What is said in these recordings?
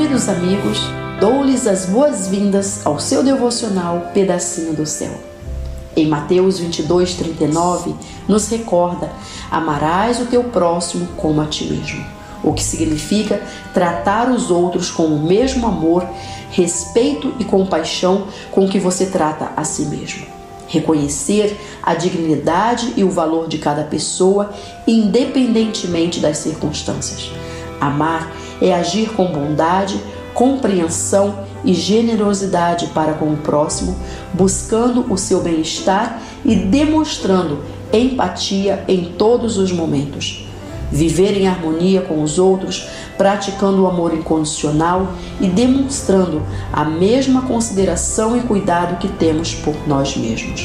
Queridos amigos, dou-lhes as boas-vindas ao seu devocional Pedacinho do Céu. Em Mateus 22:39, nos recorda: amarás o teu próximo como a ti mesmo, o que significa tratar os outros com o mesmo amor, respeito e compaixão com que você trata a si mesmo. Reconhecer a dignidade e o valor de cada pessoa, independentemente das circunstâncias. Amar é agir com bondade, compreensão e generosidade para com o próximo, buscando o seu bem-estar e demonstrando empatia em todos os momentos. Viver em harmonia com os outros, praticando o amor incondicional e demonstrando a mesma consideração e cuidado que temos por nós mesmos.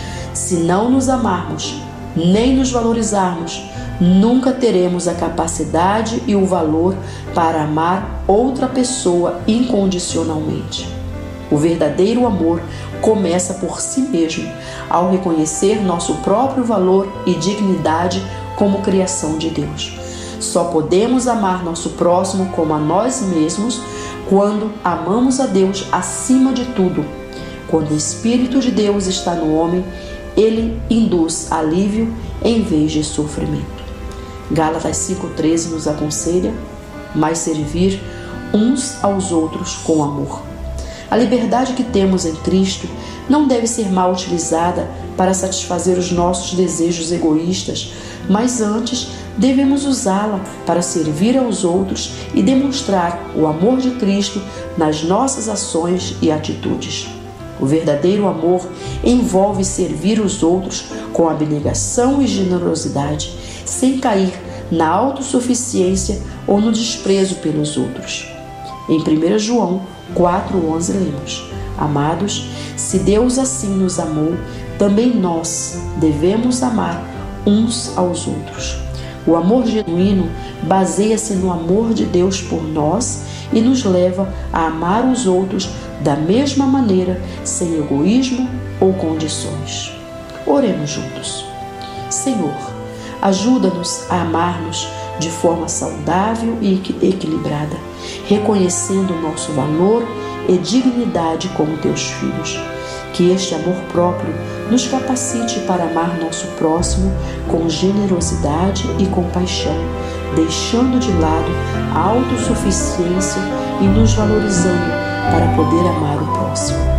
Se não nos amarmos, nem nos valorizarmos, nunca teremos a capacidade e o valor para amar outra pessoa incondicionalmente. O verdadeiro amor começa por si mesmo, ao reconhecer nosso próprio valor e dignidade como criação de Deus. Só podemos amar nosso próximo como a nós mesmos quando amamos a Deus acima de tudo. Quando o Espírito de Deus está no homem, ele induz alívio em vez de sofrimento. Gálatas 5:13 nos aconselha: mas servir uns aos outros com amor. A liberdade que temos em Cristo não deve ser mal utilizada para satisfazer os nossos desejos egoístas, mas antes devemos usá-la para servir aos outros e demonstrar o amor de Cristo nas nossas ações e atitudes. O verdadeiro amor envolve servir os outros com abnegação e generosidade, sem cair na autossuficiência ou no desprezo pelos outros. Em 1 João 4:11 lemos: amados, se Deus assim nos amou, também nós devemos amar uns aos outros. O amor genuíno baseia-se no amor de Deus por nós e nos leva a amar os outros da mesma maneira, sem egoísmo ou condições. Oremos juntos. Senhor, ajuda-nos a amar-nos de forma saudável e equilibrada, reconhecendo o nosso valor e dignidade como teus filhos. Que este amor próprio nos capacite para amar nosso próximo com generosidade e compaixão, deixando de lado a autossuficiência e nos valorizando para poder amar o próximo.